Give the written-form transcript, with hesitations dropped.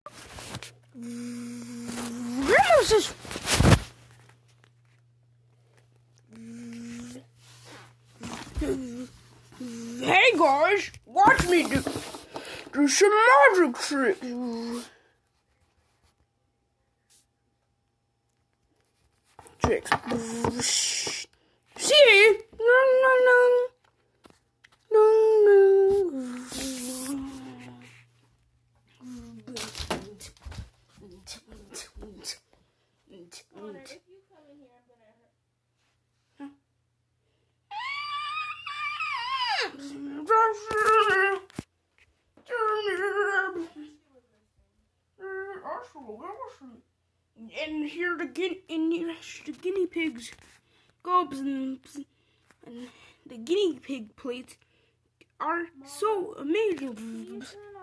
Grandma's just... Hey guys, watch me do some magic tricks. See? No. Connor, if you come in here, I'm gonna hurt. And here the guinea pigs gobs and the guinea pig plates are so amazing.